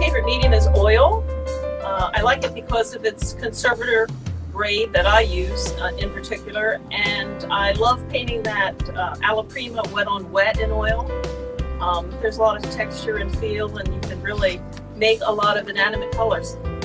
favorite medium is oil. I like it because of its conservator grade that I use in particular, and I love painting that Alla Prima wet on wet in oil. There's a lot of texture and feel, and you can really make a lot of inanimate colors.